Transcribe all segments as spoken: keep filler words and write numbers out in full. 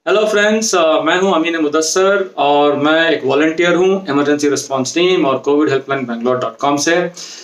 Hello friends, मैं हूं अमीन मुदस्सर और मैं एक वॉलंटियर हूं इमरजेंसी रिस्पांस टीम और covid helpline Bangalore dot com से।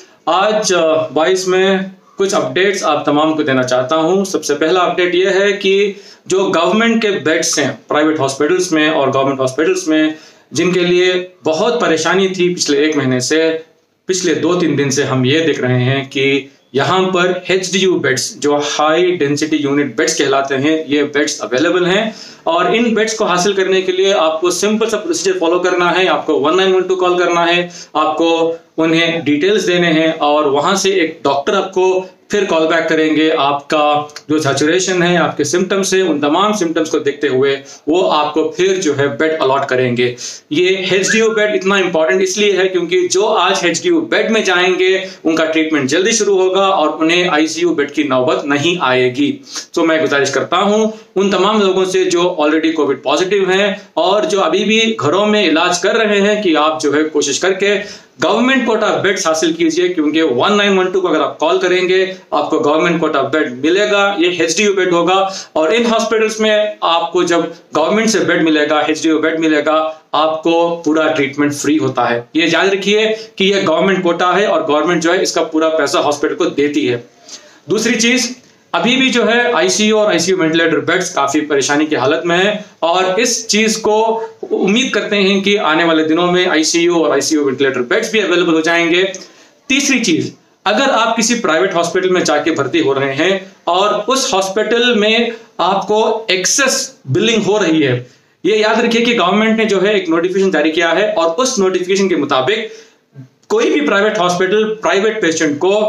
आज बाईस में कुछ अपडेट्स आप तमाम को देना चाहता हूं। सबसे पहला अपडेट यह है कि जो गवर्नमेंट के बेड्स हैं प्राइवेट हॉस्पिटल्स में और गवर्नमेंट हॉस्पिटल्स में, जिनके लिए बहुत परेशानी थी पिछले एक महीने से, पिछले दो तीन दिन से हम ये देख रहे हैं कि यहाँ पर एच डी यू बेड्स, जो हाई डेंसिटी यूनिट बेड्स कहलाते हैं, ये बेड्स अवेलेबल हैं। और इन बेड्स को हासिल करने के लिए आपको सिंपल सा प्रोसीजर फॉलो करना है। आपको one nine one two call करना है, आपको उन्हें डिटेल्स देने हैं और वहां से एक डॉक्टर आपको फिर कॉल बैक करेंगे। आपका जो सैचुरेशन है, आपके सिम्टम्स है, उन तमाम सिम्टम्स को देखते हुए वो आपको फिर जो है बेड अलॉट करेंगे। ये एच डी यू बेड इतना इंपॉर्टेंट इसलिए है क्योंकि जो आज एच डी यू बेड में जाएंगे उनका ट्रीटमेंट जल्दी शुरू होगा और उन्हें आई सी यू बेड की नौबत नहीं आएगी। तो मैं गुजारिश करता हूं उन तमाम लोगों से जो ऑलरेडी कोविड पॉजिटिव हैं और जो अभी भी घरों में इलाज कर रहे हैं कि आप जो है कोशिश करके गवर्नमेंट कोटा बेड्स हासिल कीजिए, क्योंकि वन नाइन वन टू को अगर आप कॉल करेंगे आपको गवर्नमेंट कोटा बेड मिलेगा। ये एच डी यू बेड होगा और इन हॉस्पिटल्स में आपको जब गवर्नमेंट से बेड मिलेगा, एच डी यू बेड मिलेगा, आपको पूरा ट्रीटमेंट फ्री होता है। ये याद रखिए कि ये गवर्नमेंट कोटा है और गवर्नमेंट जो है इसका पूरा पैसा हॉस्पिटल को देती है। दूसरी चीज, अभी भी जो है आई सी यू और I C U ventilator beds काफी परेशानी की हालत में है और इस चीज को उम्मीद करते हैं कि आने वाले दिनों में आई सी यू और I C U ventilator beds भी अवेलेबल हो जाएंगे। तीसरी चीज, अगर आप किसी प्राइवेट हॉस्पिटल में जाके भर्ती हो रहे हैं और उस हॉस्पिटल में आपको एक्सेस बिलिंग हो रही है, ये याद रखिए कि गवर्नमेंट ने जो है एक नोटिफिकेशन जारी किया है और उस नोटिफिकेशन के मुताबिक कोई भी प्राइवेट हॉस्पिटल प्राइवेट पेशेंट को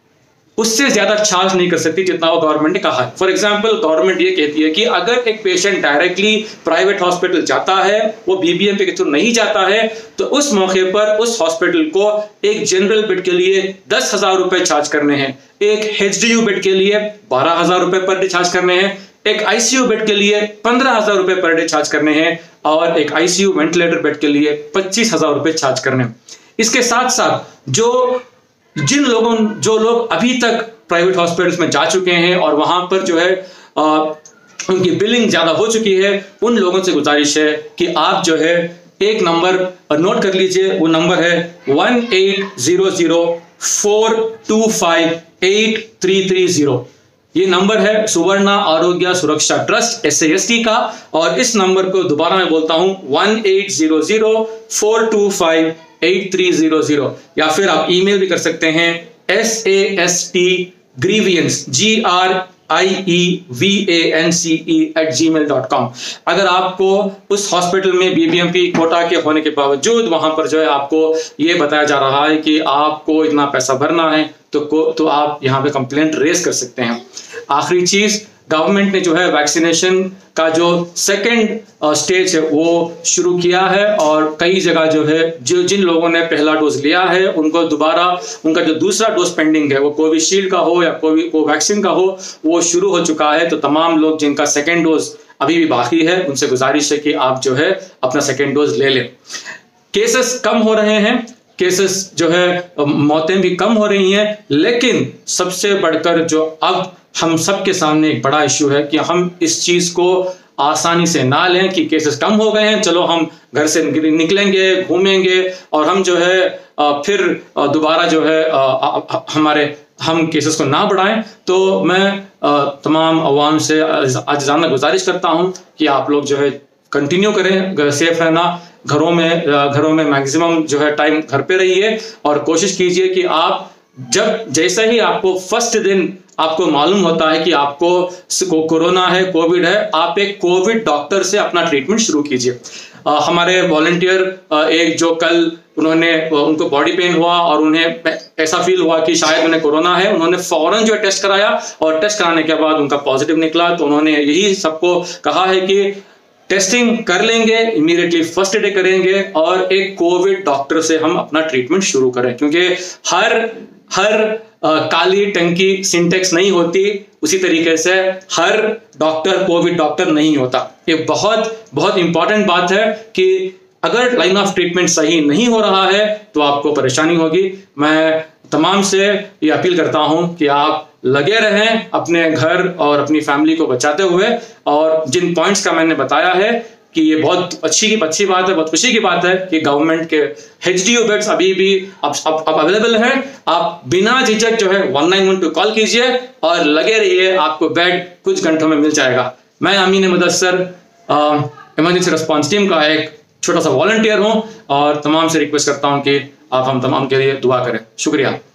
उससे ज्यादा चार्ज नहीं कर सकती जितना वो गवर्नमेंट ने कहा है। फॉर एग्जांपल, गवर्नमेंट ये कहती है कि अगर एक पेशेंट डायरेक्टली प्राइवेट हॉस्पिटल जाता है, वो बी बी एम पी के थ्रू नहीं जाता है, तो उस मौके पर उस हॉस्पिटल को एक जनरल बेड के लिए दस हजार रुपए चार्ज करने हैं, एक एच डी यू बेड के लिए बारह हजार रुपए पर डे चार्ज करने हैं, एक आई सी यू बेड के लिए पंद्रह हजार रुपए पर डे चार्ज करने हैं और एक I C U ventilator bed के लिए पच्चीस हजार रुपए चार्ज करने हैं। इसके साथ साथ जो जिन लोगों जो लोग अभी तक प्राइवेट हॉस्पिटल्स में जा चुके हैं और वहां पर जो है आ, उनकी बिलिंग ज्यादा हो चुकी है, उन लोगों से गुजारिश है कि आप जो है एक नंबर नोट कर लीजिए। वो नंबर है one eight zero zero four two five eight three three zero. ये नंबर है Suvarna Arogya Suraksha trust S A S T का और इस नंबर को दोबारा मैं बोलता हूं one eight zero zero four two five eight three zero zero, या फिर आप ईमेल भी कर सकते हैं S A S T grievance G R I E V A N C E at ji mail dot com. अगर आपको उस हॉस्पिटल में B B M P quota के होने के बावजूद वहां पर जो है आपको ये बताया जा रहा है कि आपको इतना पैसा भरना है, तो को तो आप यहाँ पे कंप्लेंट रेज कर सकते हैं। आखिरी चीज, गवर्नमेंट ने जो है वैक्सीनेशन का जो सेकंड स्टेज है वो शुरू किया है और कई जगह जो है जो जिन लोगों ने पहला डोज लिया है उनको दोबारा उनका जो दूसरा डोज पेंडिंग है, वो कोविशील्ड का हो या कोवी कोवैक्सीन का हो, वो शुरू हो चुका है। तो तमाम लोग जिनका सेकेंड डोज अभी भी बाकी है उनसे गुजारिश है कि आप जो है अपना सेकेंड डोज ले लें। केसेस कम हो रहे हैं, केसेस जो है मौतें भी कम हो रही हैं, लेकिन सबसे बढ़कर जो अब हम सबके सामने एक बड़ा इश्यू है कि हम इस चीज को आसानी से ना लें कि केसेस कम हो गए हैं, चलो हम घर से निकलेंगे, घूमेंगे और हम जो है फिर दोबारा जो है हमारे हम केसेस को ना बढ़ाएं। तो मैं तमाम अवाम से आज जानना गुजारिश करता हूं कि आप लोग जो है कंटिन्यू करें, सेफ रहना, घरों में घरों में मैक्सिमम जो है टाइम घर पे रहिए और कोशिश कीजिए कि आप जब जैसे ही आपको फर्स्ट दिन आपको मालूम होता है कि आपको कोरोना है, कोविड है, आप एक कोविड डॉक्टर से अपना ट्रीटमेंट शुरू कीजिए। हमारे वॉलंटियर एक जो कल उन्होंने उनको बॉडी पेन हुआ और उन्हें ऐसा फील हुआ कि शायद उन्हें कोरोना है, उन्होंने फौरन जो टेस्ट कराया और टेस्ट कराने के बाद उनका पॉजिटिव निकला। तो उन्होंने यही सबको कहा है कि टेस्टिंग कर लेंगे, इमीडिएटली फर्स्ट डे करेंगे और एक कोविड डॉक्टर से हम अपना ट्रीटमेंट शुरू करें, क्योंकि हर हर आ, काली टंकी सिंटेक्स नहीं होती, उसी तरीके से हर डॉक्टर कोविड डॉक्टर नहीं होता। ये बहुत बहुत इंपॉर्टेंट बात है कि अगर लाइन ऑफ ट्रीटमेंट सही नहीं हो रहा है तो आपको परेशानी होगी। मैं तमाम से ये अपील करता हूं कि आप लगे रहें अपने घर और अपनी फैमिली को बचाते हुए। और जिन पॉइंट्स का मैंने बताया है कि ये बहुत अच्छी की अच्छी बात है, बहुत खुशी की बात है कि गवर्नमेंट के एच डी ओ बेड्स अभी भी अब अब अब अवेलेबल हैं। आप बिना झिझक जो है one nine one two call कीजिए और लगे रहिए, आपको बेड कुछ घंटों में मिल जाएगा। मैं Amin Mudassar emergency response team का एक छोटा सा वॉलंटियर हूं और तमाम से रिक्वेस्ट करता हूं कि आप हम तमाम के लिए दुआ करें। शुक्रिया।